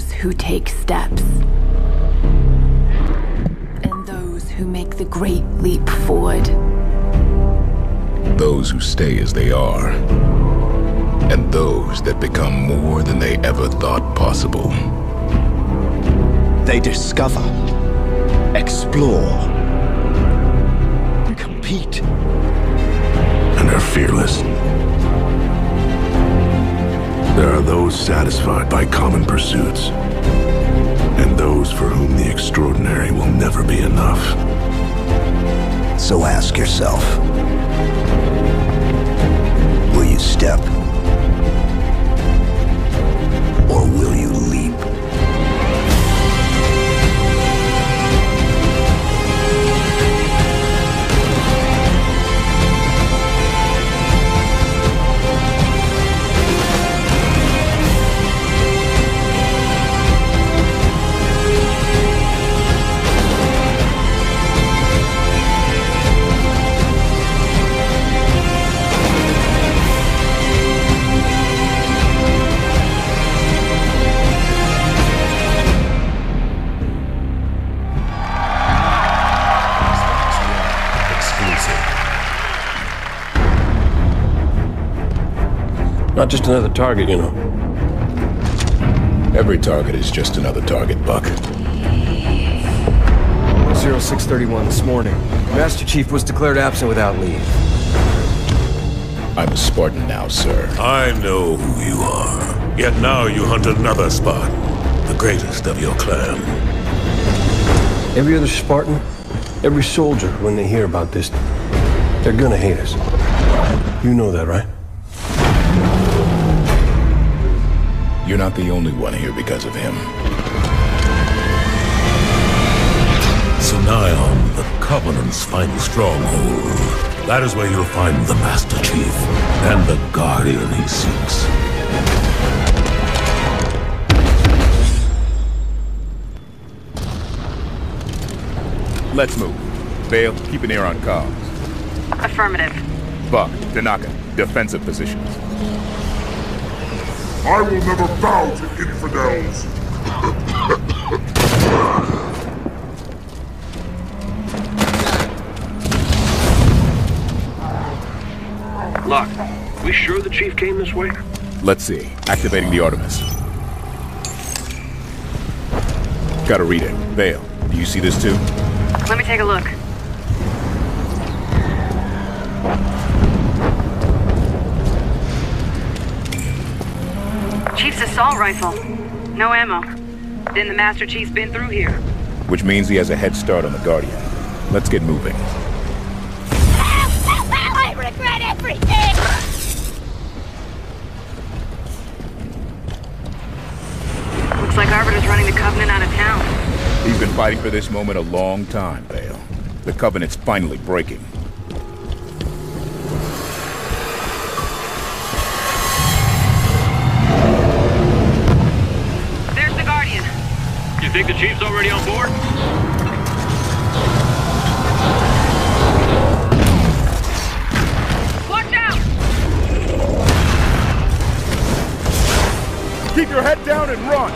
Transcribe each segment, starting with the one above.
those who take steps. And those who make the great leap forward. Those who stay as they are. And those that become more than they ever thought possible. They discover, explore, compete, and are fearless. There are those satisfied by common pursuits, and those for whom the extraordinary will never be enough. So ask yourself, will you step? Or will you leap? Not just another target, you know. Every target is just another target, Buck. 0631 this morning. Master Chief was declared absent without leave. I'm a Spartan now, sir. I know who you are. Yet now you hunt another Spartan, the greatest of your clan. Every other Spartan, every soldier, when they hear about this, they're gonna hate us. You know that, right? You're not the only one here because of him. Sunion, the Covenant's final stronghold. That is where you'll find the Master Chief and the Guardian he seeks. Let's move. Vale, keep an ear on comms. Affirmative. Buck, Tanaka, defensive positions. I will never bow to infidels! Locke, we sure the Chief came this way? Let's see. Activating the Artemis. Gotta read it. Vale, do you see this too? Let me take a look. Chief's assault rifle. No ammo. Then the Master Chief's been through here. Which means he has a head start on the Guardian. Let's get moving. I regret everything! Looks like Arbiter's running the Covenant out of town. He's been fighting for this moment a long time, Vale. The Covenant's finally breaking. There's the Guardian. You think the Chief's already on board? Watch out! Keep your head down and run!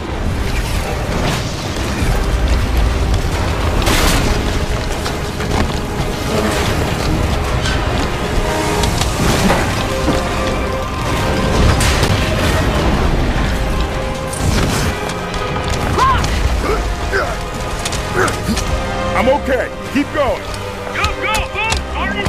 I'm okay. Keep going. Go, go, move, Martin!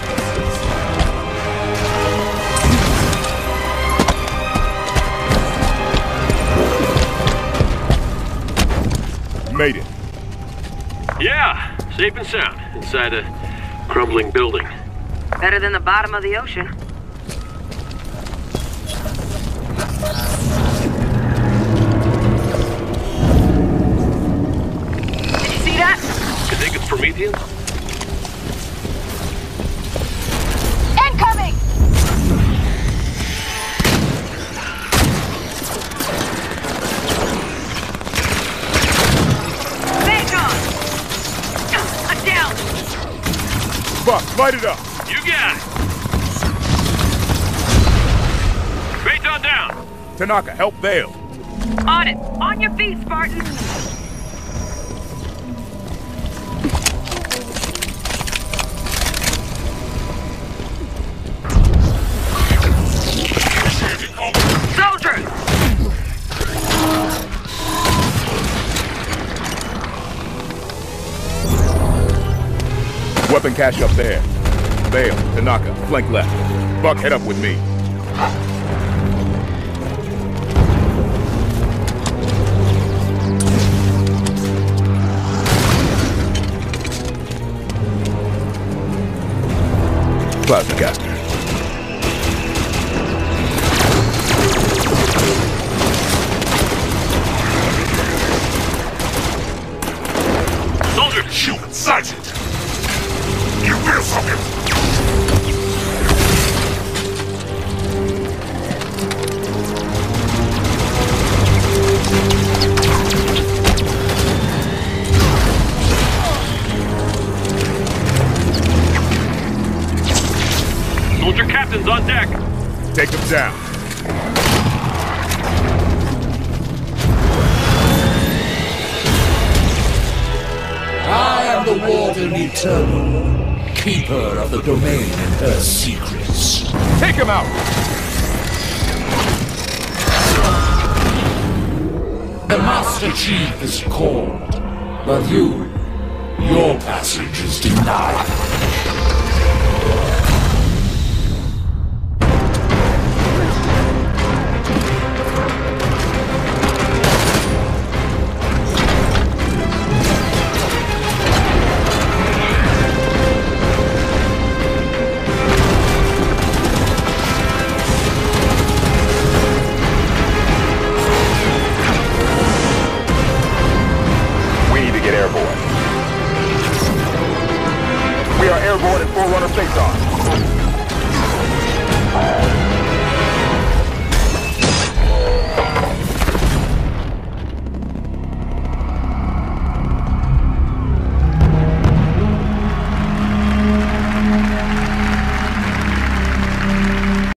Made it. Yeah, safe and sound inside a crumbling building. Better than the bottom of the ocean. Did you see that? You think it's Prometheans? Incoming! Bacon! I'm down! Buck, light it up. You got it! Phaeton down! Tanaka, help Vale. On it! On your feet, Spartan! Soldiers! Weapon cache up there. Vale, Tanaka, flank left. Buck, head up with me. Plasma caster. Soldier! Shoot, Sergeant! You will socket! Soldier captain's on deck! Take him down. I am the Warden Eternal, keeper of the domain and her secrets. Take him out! The Master Chief is called, but your passage is denied. We are airborne and Forerunner face-on.